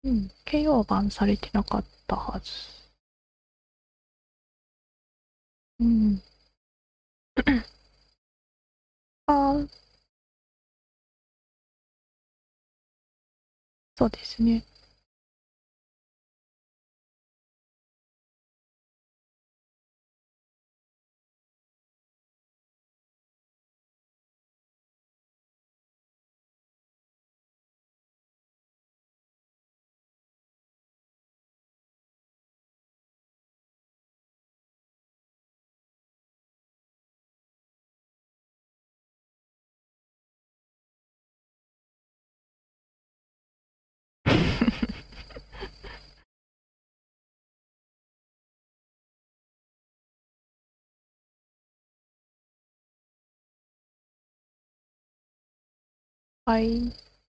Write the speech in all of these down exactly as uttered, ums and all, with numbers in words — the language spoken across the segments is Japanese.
うん。ケーオー バンされてなかったはず。うん。ああ、そうですね。はい。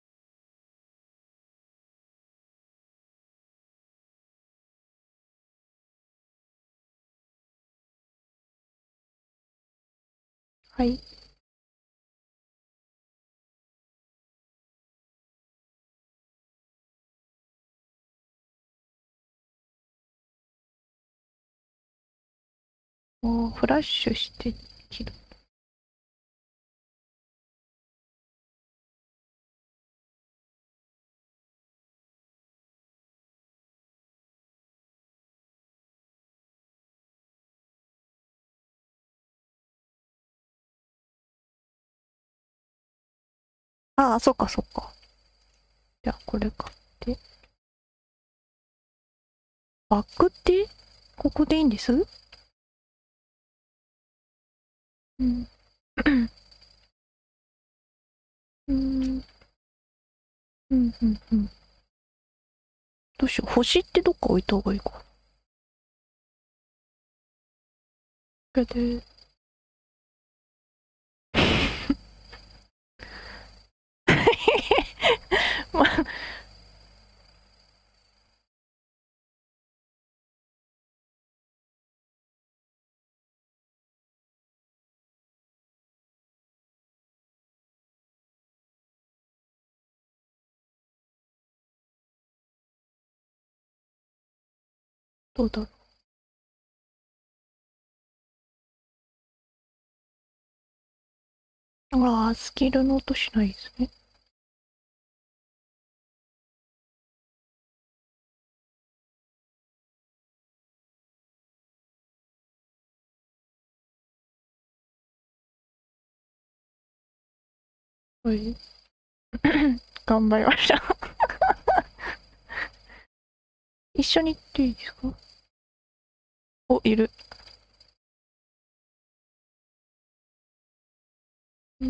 はい。おー、フラッシュして切る。ああ、そっかそっか。じゃあ、これ買って。バックってここでいいんです？うん。うん。うん、うん、うん。どうしよう。星ってどっか置いた方がいいかな。これで。まあ、どうだろう。ああ、スキルの音しないですね。はい。頑張りました。一緒に行っていいですか？お、いる。うん。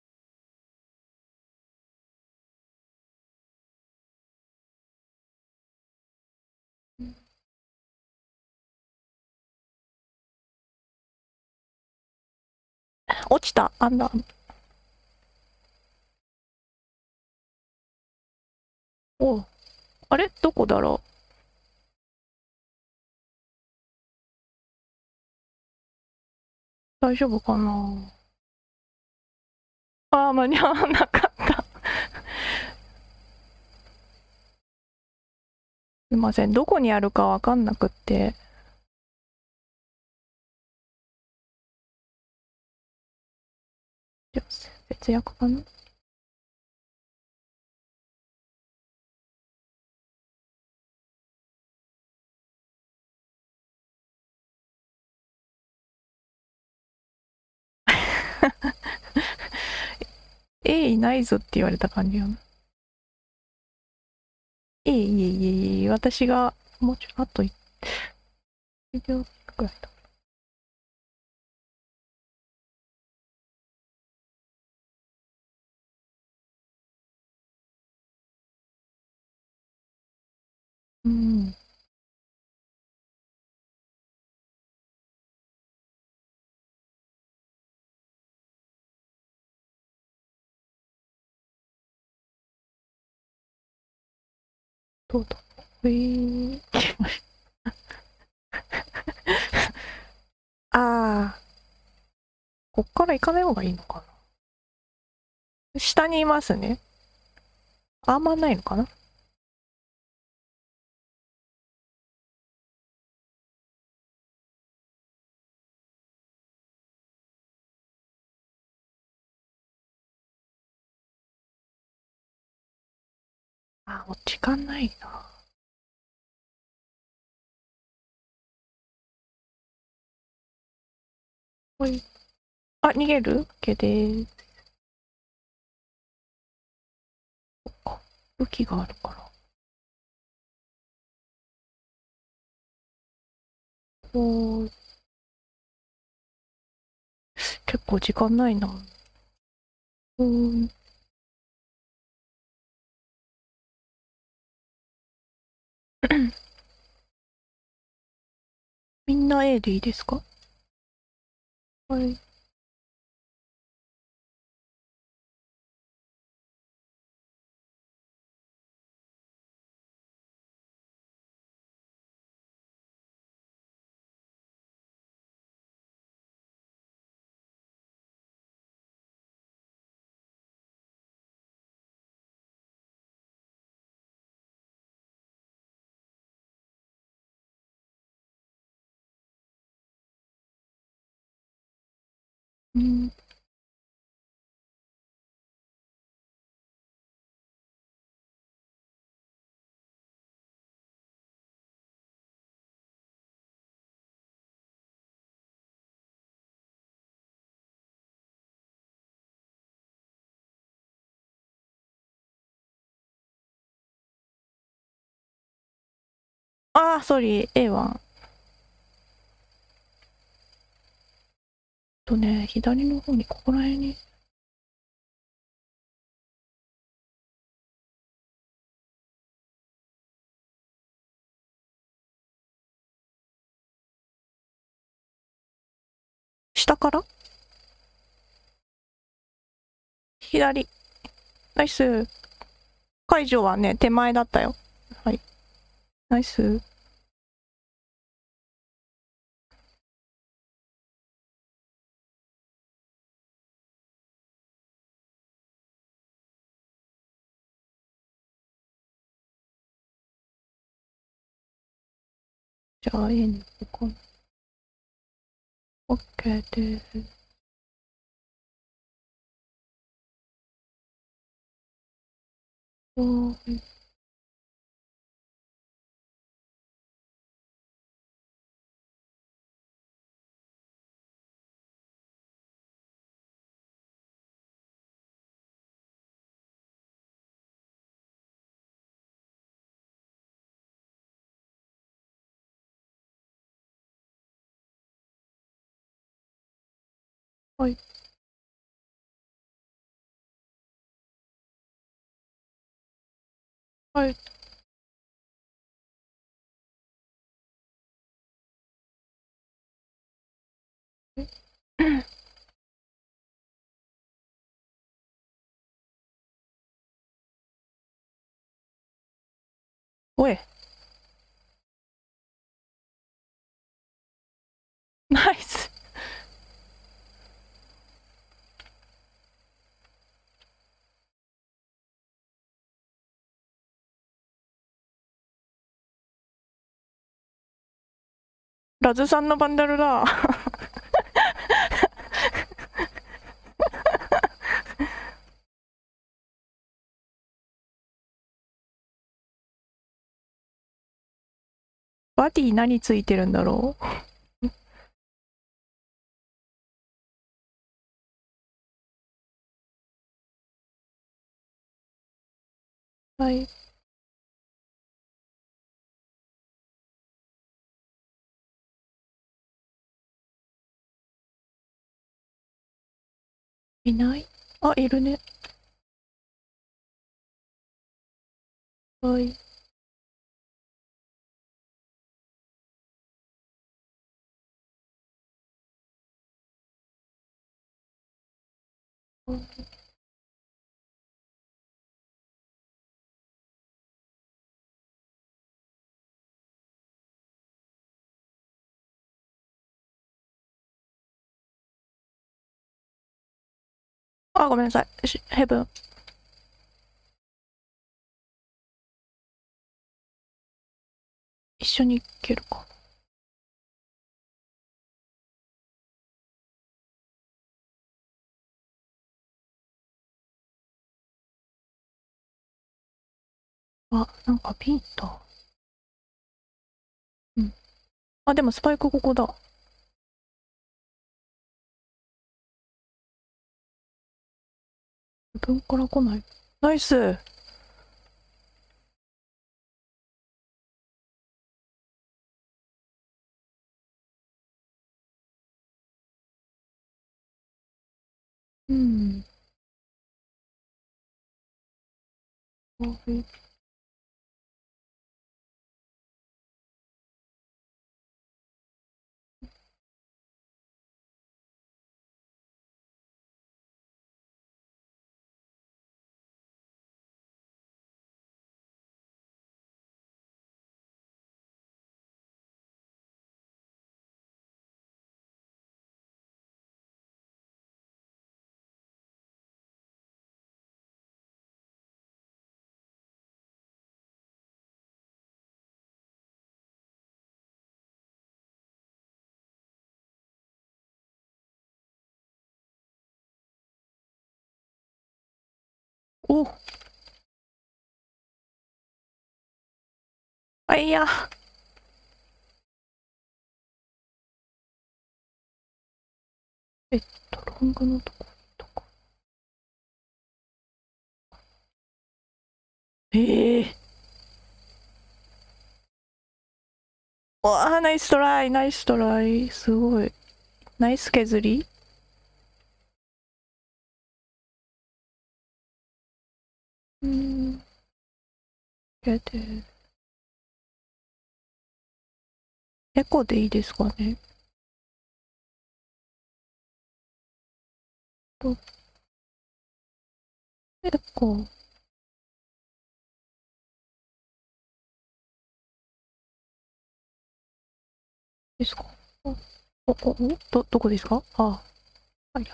落ちた。あんな。お、あれどこだろう。大丈夫かな。ああ、間に合わなかった。すいません。どこにあるかわかんなくって。節約かな。えいないぞって言われた感じやな。いえいえいえいえ、私がもうちょっとあといちびょうくらいだ。うん。どうだ。えー、ああ、こっから行かない方がいいのかな。下にいますね。あんまないのかな。 あ、もう時間ないな。ほい。あ、逃げる ?OK でーす。そっか。武器があるから。おー、結構時間ないな。うーん。みんな A でいいですか？はい。うん。あー、ソリー、A は。とね、左の方に、ここら辺に。下から左。ナイス。解除はね、手前だったよ。はい。ナイス。じゃあ A にここ。OK です。おーい。はい。はい。おい。ナイス。ラズさんのバンダルだ。バディ何ついてるんだろう。はい。いない？あ、いるね。はい。あ、ごめんなさい。しヘブン。一緒に行けるか。 あ、なんかピンだ。うん。あ、でもスパイクここだ。自分から来ない。ナイス。うん。あえお、あ、いや。えっと、ロングのとことか。ええー。わあ、ナイストライ、ナイストライ。すごい。ナイス削り。うーん。やで。エコでいいですかね。と、エコですか。お、お、お、おど、どこですか。ああ、はいはい。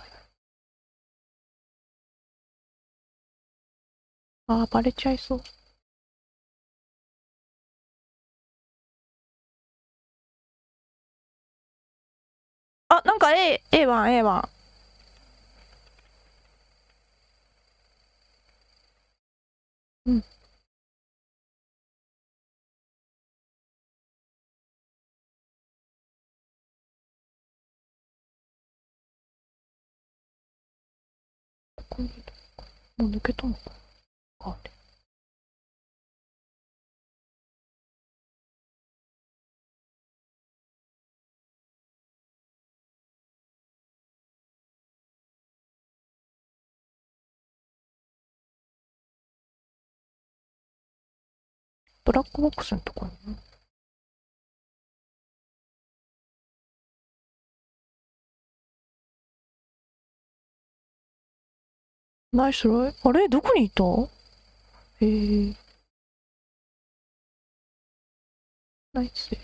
ああ、バレちゃいそう。あ、なんか A、エーワン、エーワン。うん。ここに、もう抜けたのか。あれ。ブラックボックスのところに。ナイスライ。あれどこにいた。えー、ナイス。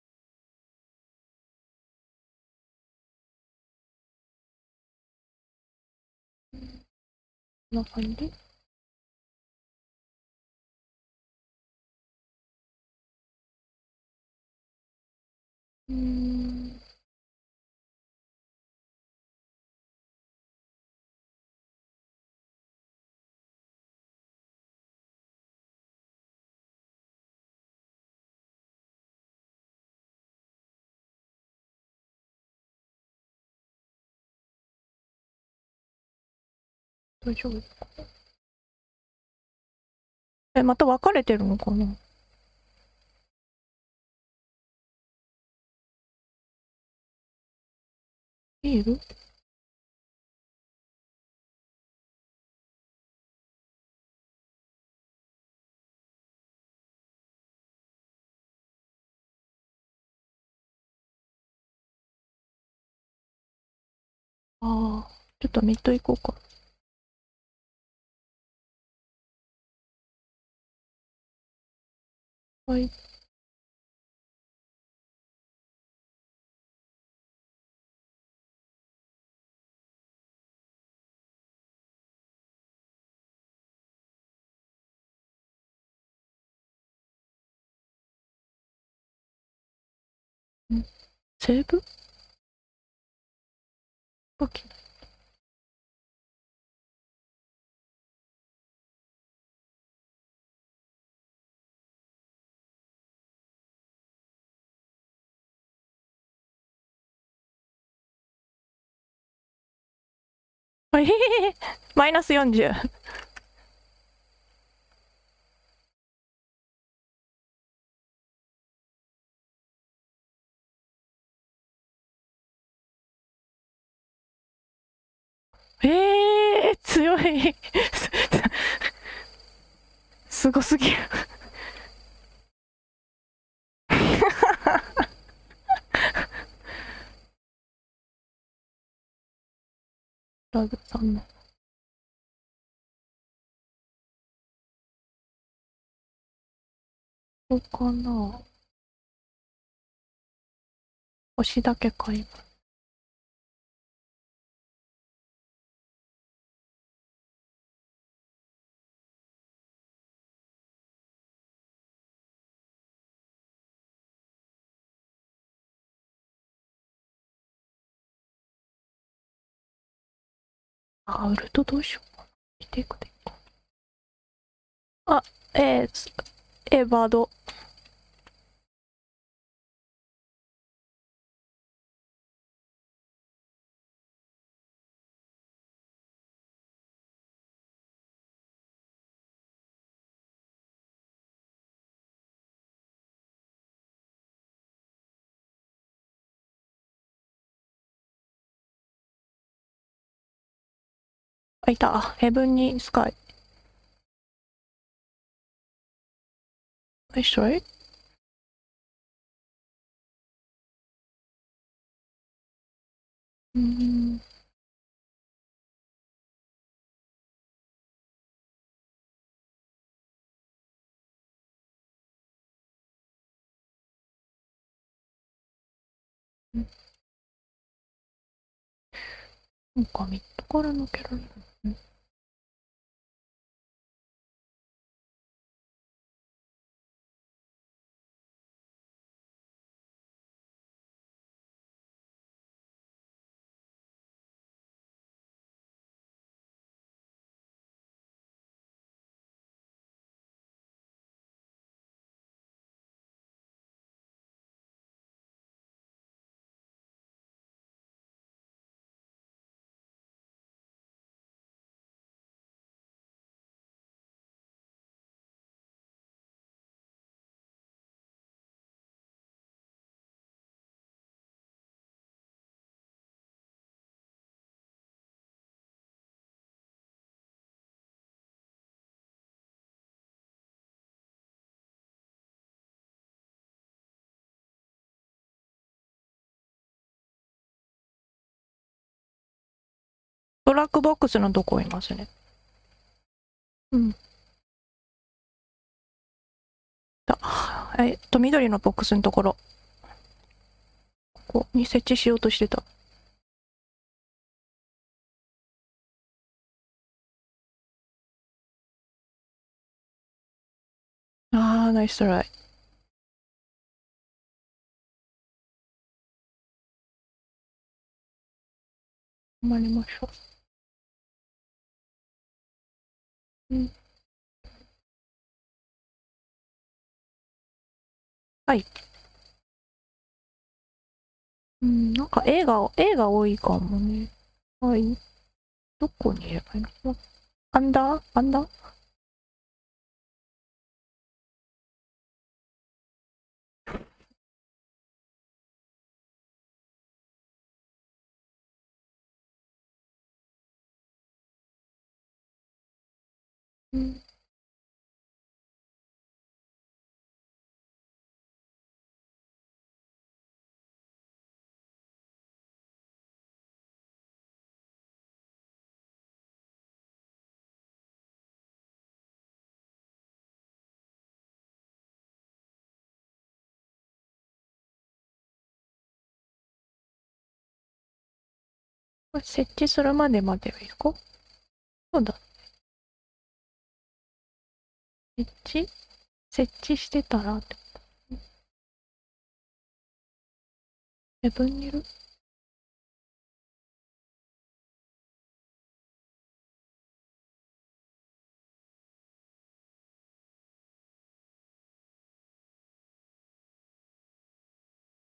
こんな感じ。うーん。大丈夫。え、また分かれてるのかな。ビール。ああ、ちょっとミッド行こうか。はい。んセーブ武器。 あ、えへへへ、マイナスよんじゅう。えー、強い。すごすぎる。ラグさんの。どうかな。星だけ買います。あ、ウルトどうしようかな。リテイクでいいか。あ、えー、すえー、バード。あ、いた。あ、ヘブンにスカイ。ナイストライ。うーん。なんかミッドからのキャラいる。ん、ブラックボックスのとこいますね。うん。だ、えっと、緑のボックスのところ。ここに設置しようとしてた。あー、ナイストライ。頑張りましょう。うん。はい。うん、なんか映画、映画多いかもね。はい。どこにいればいいの？アンダーアンダー。うん。これ設置するまでまではいいか？そうだ。設置設置してたらって。セブンにいる？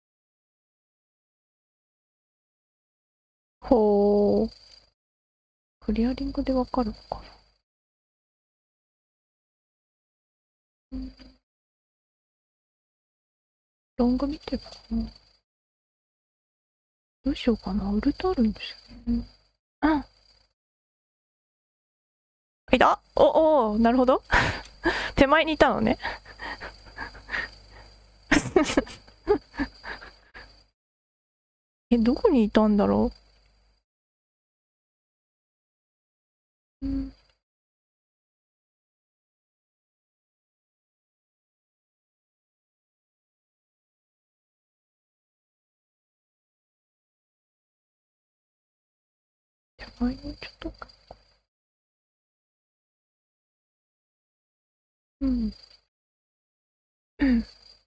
ほー。 クリアリングでわかるのかな。うん、ロング見てるかな。どうしようかな。ウルトあるんですよね。うん。いたお、おー、なるほど。手前にいたのね。え、どこにいたんだろう。うん。手前にちょっとか。うん。うん。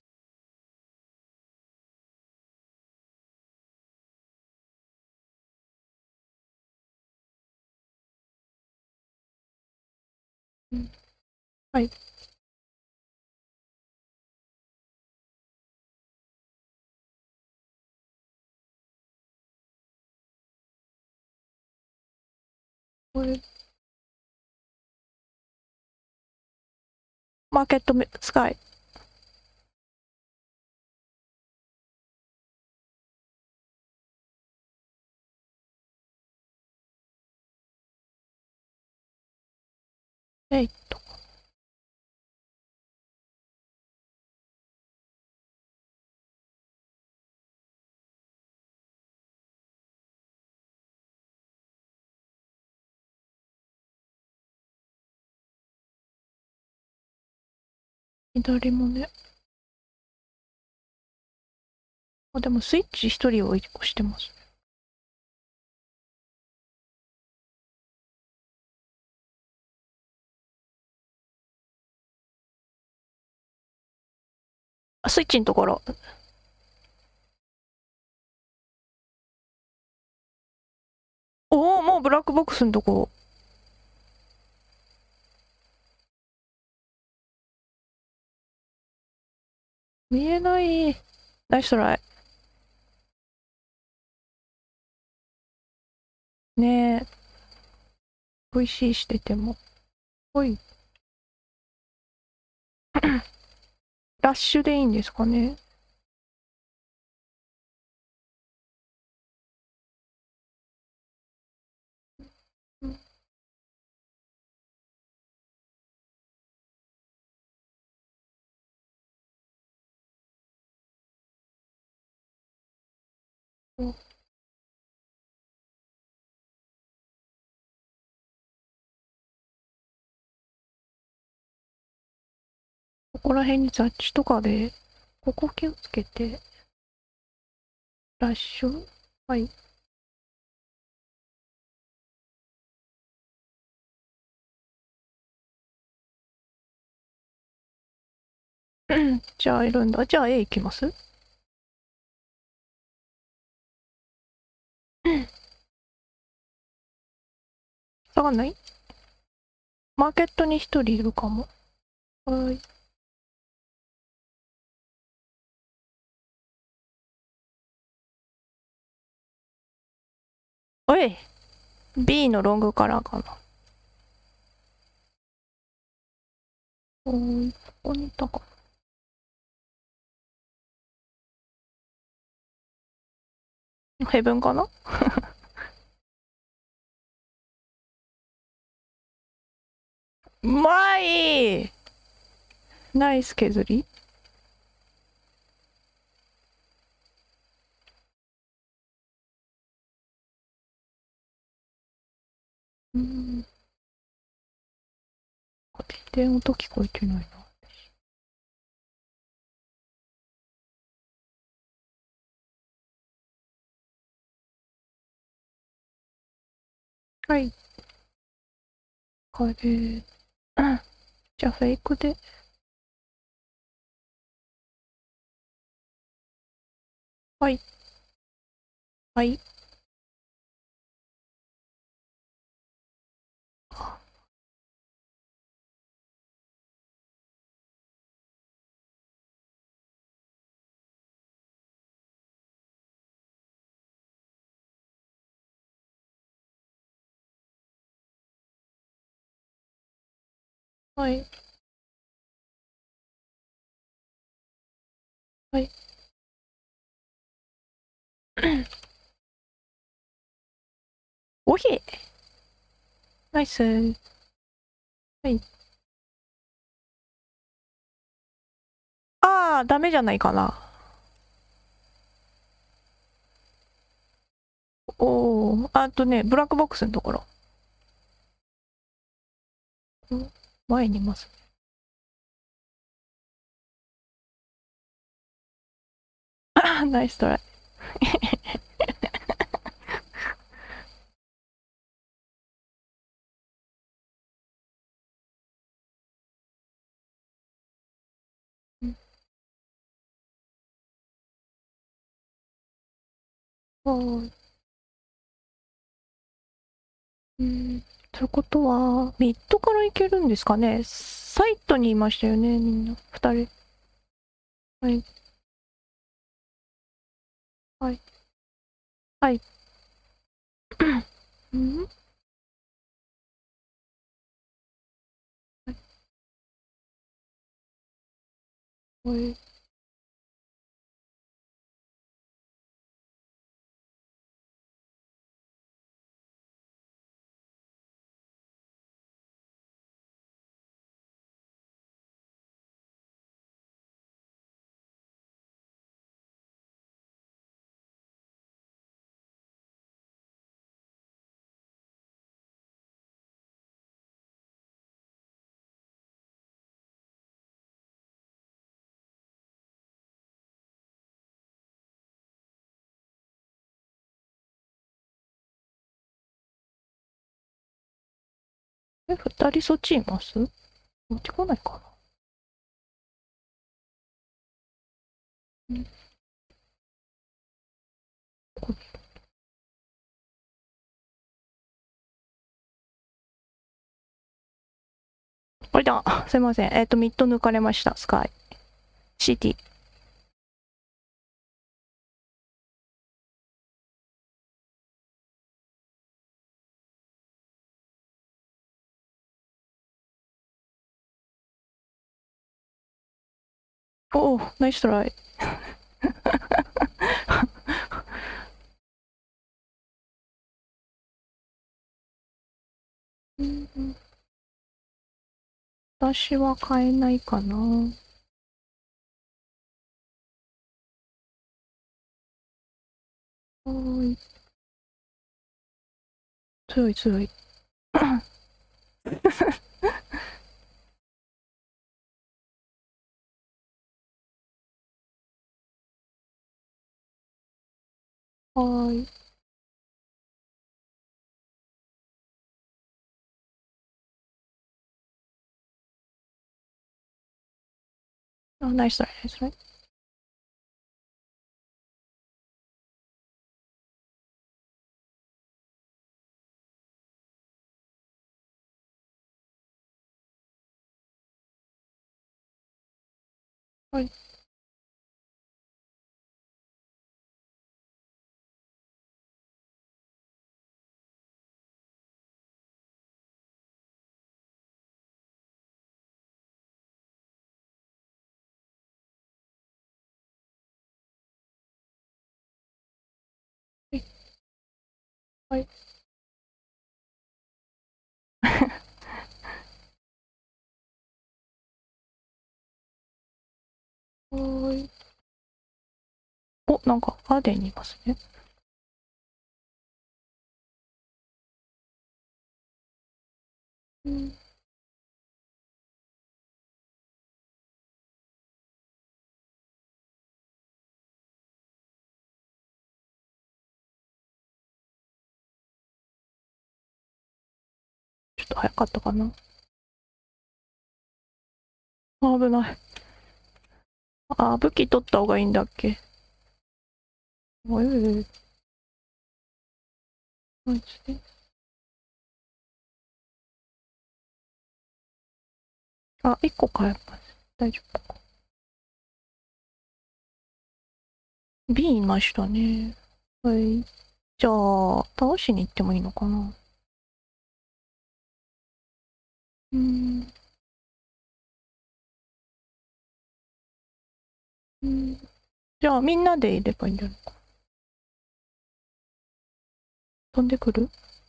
うん、はい。これ、マーケットスカイ。えいっと。左もね。あ、でもスイッチ一人を押してますね。あ、スイッチのところ。おお、もうブラックボックスのとこ。見えない。ナイストライ。ねえ。美味しいしてても。ほい。ラッシュでいいんですかね。うん、ここら辺に雑誌とかで、ここ気をつけて、ラッシュ、はい。じゃあいるんだ。じゃあ A 行きます。下がんない。マーケットに一人いるかも。はい。おい !B のロングカラーかな。おーい、ここにいたか。ヘブンかな。うまい。ナイス削り。うん。電音聞こえてないな。はい。カレー。うん。じゃあフェイクで。はい。はい。 はい。はい。おひナイス。はい。ああ、ダメじゃないかな。おお、あとね、ブラックボックスのところ。ん前にいます。あナイストライ。はい。うん。ということは、ミッドから行けるんですかね。サイトにいましたよね、みんな。二人。はい。はい。はい。うんはい。え、二人そっちいますこっち来ないかな。んこあれだ、すいません。えっ、と、ミッド抜かれました、スカイ。シティ。おお、ナイストライ。うんうん、私は買えないかな。はーい。強い強い。はーい。あ、ナイストライ、ナイストライ。はい。はい。はーい。お、なんか、ガーデンにいますね。うん。ちょっと早かったかな。あ、危ない。あ、武器取った方がいいんだっけ。おいおいおい。ナイスね。あ、一個買えます。大丈夫か。B いましたね。はい。じゃあ、倒しに行ってもいいのかな。うーん。 うん、じゃあみんなでいればいいんじゃないか。飛んでくる？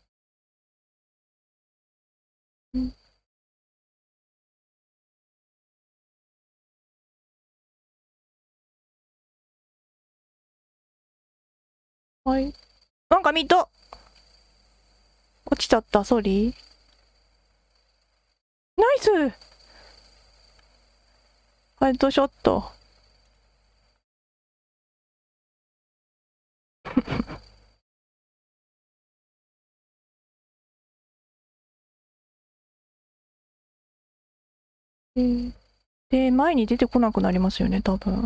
うん。はい。なんかミッド落ちちゃった、ソーリー。ナイスハイドショット。えーで、前に出てこなくなりますよね、多分。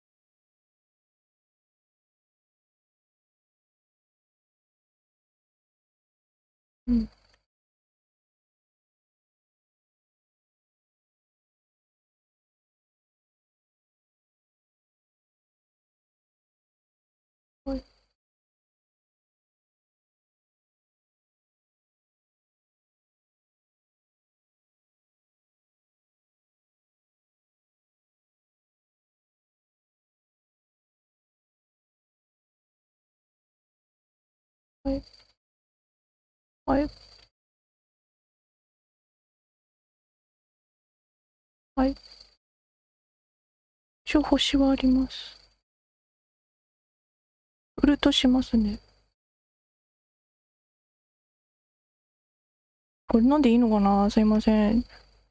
うん。はい。はい。はい。はい。一応星はあります。ウルトしますね。これなんでいいのかな、すいません。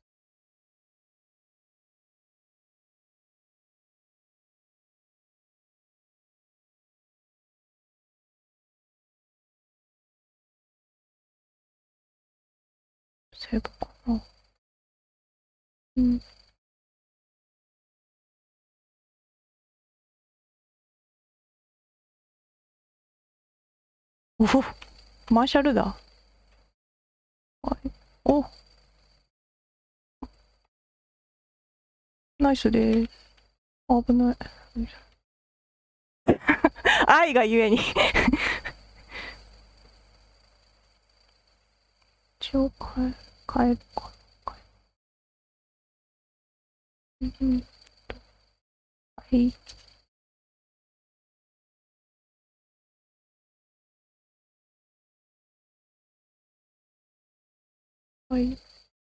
セーブかな。うん。おほ、マーシャルだ。はい。お、ナイスです。危ない。愛がゆえに一応変え、変えるか。変え、うんと、はい。はい。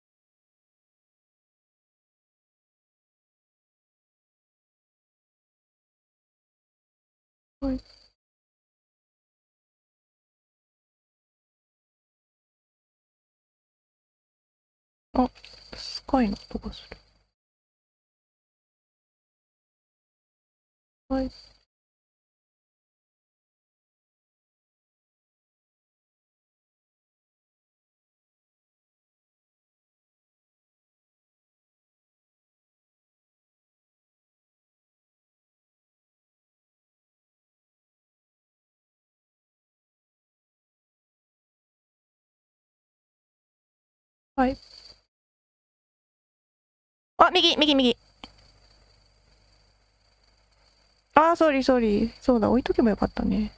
はい。あ、スカイの音がする。はい。はい。あ、右、右、右。あー、ソーリー、ソーリー。そうだ、置いとけばよかったね。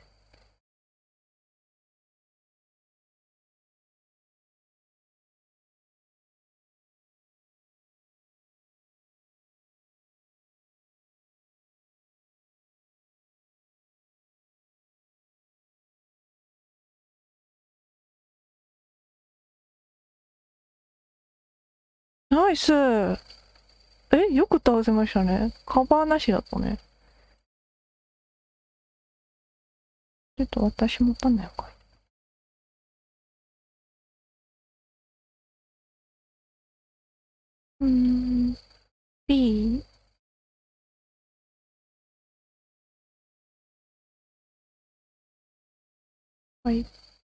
ナイス。え、よく倒せましたね。カバーなしだったね。ちょっと私持たないのかい。うーん、B。はい。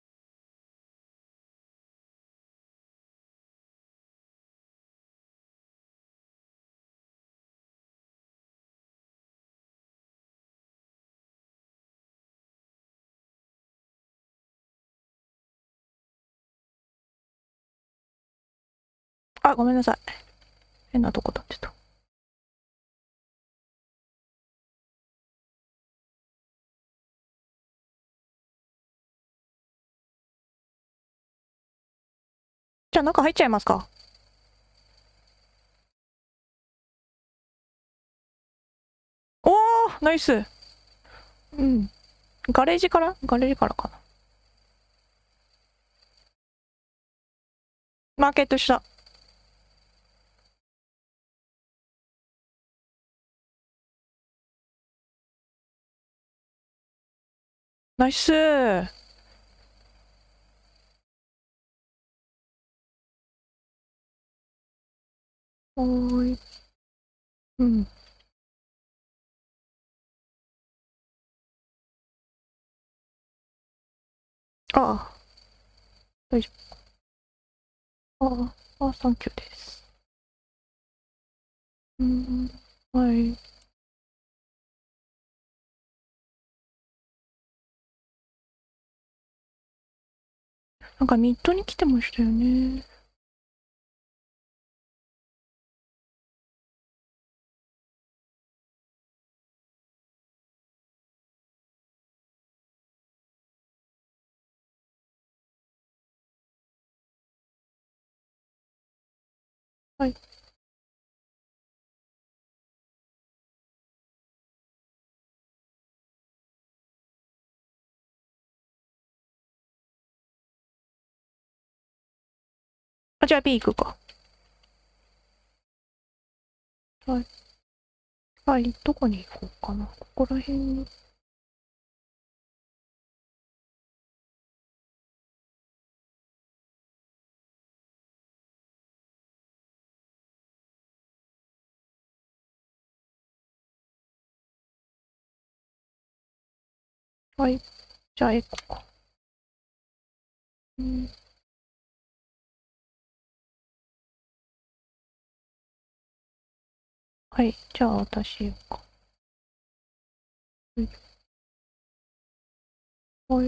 あ、ごめんなさい。変なとこ立ってた。じゃあ中入っちゃいますか。 ナイス。うん。ガレージからガレージからかな。マーケットした。ナイスー。おーい。うん。ああ、大丈夫。ああ、ああ、サンキューです。うん。はい。なんかミッドに来てましたよね。はい。あ、じゃあ B 行くか。はい。はい。どこに行こうかな。ここら辺に。はい。じゃあエコか。うん。はい。じゃあ私行くか。はい。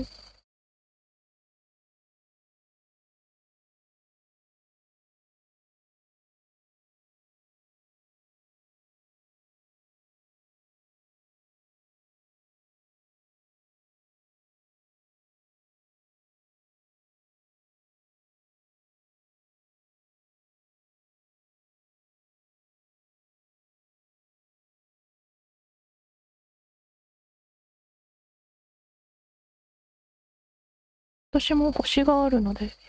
私も星があるので。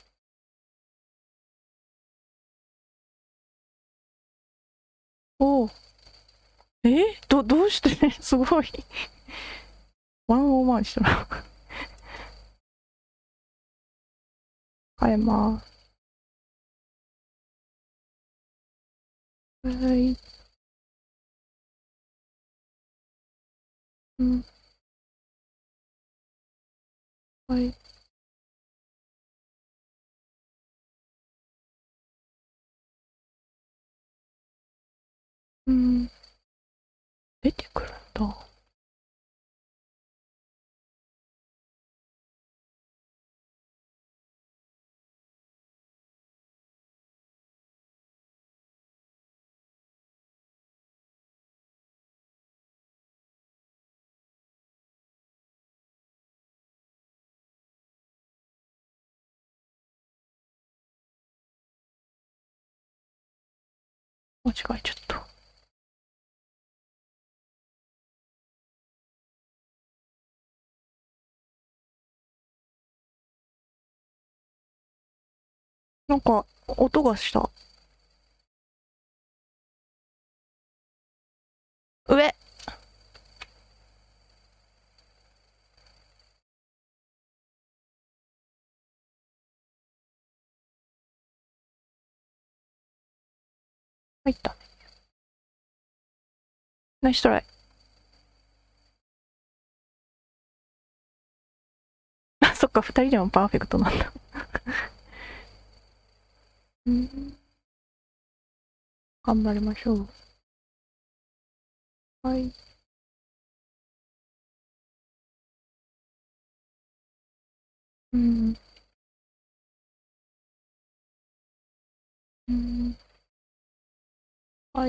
おお。えど、どうしてすごい。ワンオーワンしたら変えます。はい。うん。はい。うん。出てくるんだ。間違えちゃった。なんか、音がした。上。入った。ナイストライ。あ、そっか、二人でもパーフェクトなんだ。うん。頑張りましょう。はい。うん。うん。はい。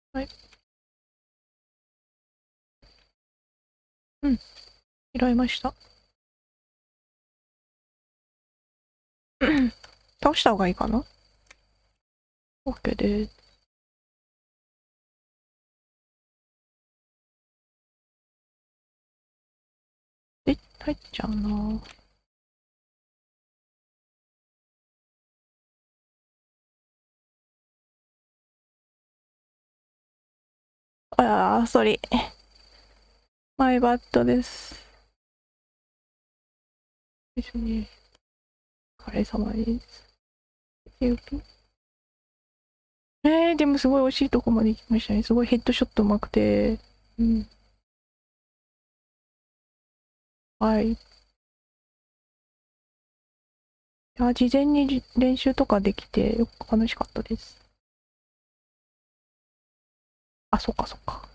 はい。うん。拾いました。倒した方がいいかな？ OK です。で、入っちゃうな。ああ、ソリ。マイバットです。ですね。お疲れ様です。えー、でもすごい惜しいとこまで行きましたね。すごいヘッドショットうまくて。うん。はい。いや、事前に練習とかできて、よく楽しかったです。あ、そっかそっか。